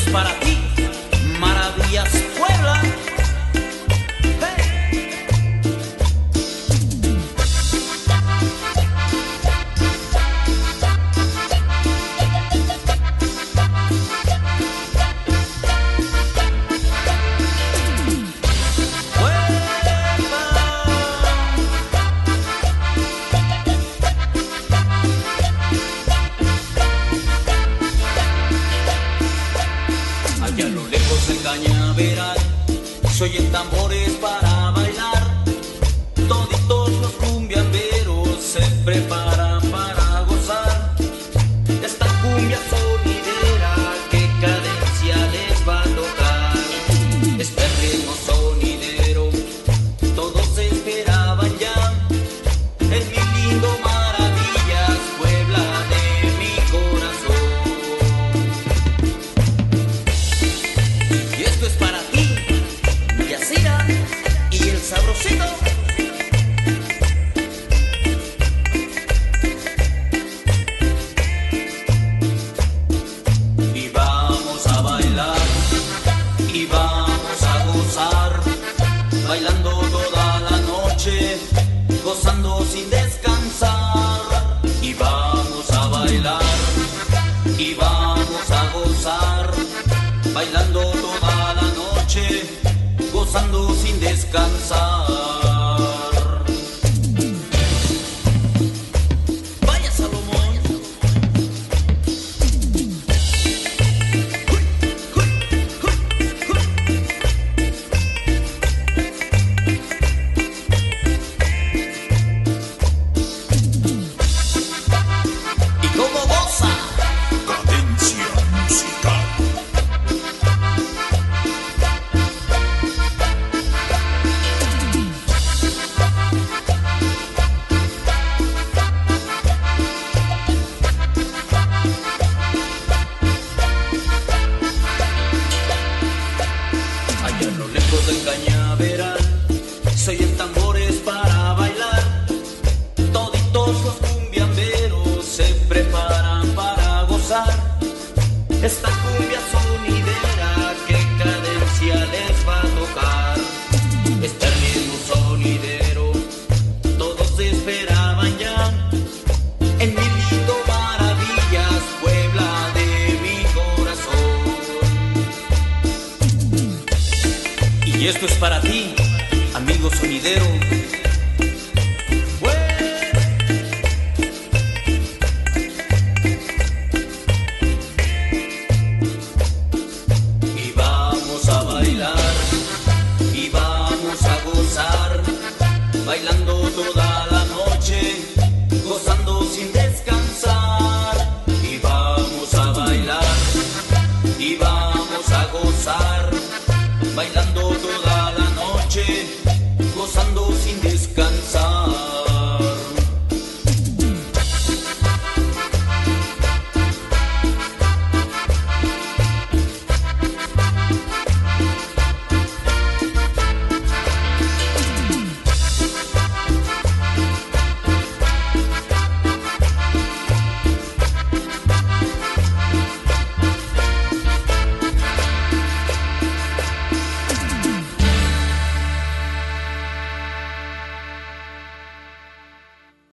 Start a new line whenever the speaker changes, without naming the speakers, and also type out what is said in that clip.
para ti, Maravillas Puebla. Allá a lo lejos el cañaveral se oyen tambores para bailar. Toditos los cumbiamberos se preparan para gozar esta cumbia sonidera. ¿Qué cadencia les va a tocar? Este ritmo sonidero todos esperaban ya. En mi lindo Maravillas, Puebla de mi corazón. Y esto es para ti, Yacira y el Sabrosito. Y vamos a bailar, y vamos a gozar, bailando toda la noche, gozando sin descansar. Y vamos a bailar, y vamos a gozar, bailando toda la noche, gozando sin descansar. Vaya Salomón. Y cómo goza.
Cadencia musical.
Allá a lo lejos del cañaveral se oyen tambores para bailar. Toditos los cumbiamberos se preparan para gozar esta cumbia sonidera. ¿Qué cadencia les va a tocar? Este ritmo sonidero todos esperaban ya. En mi lindo Maravillas, Puebla de mi corazón. Y esto es para ti, amigo sonidero.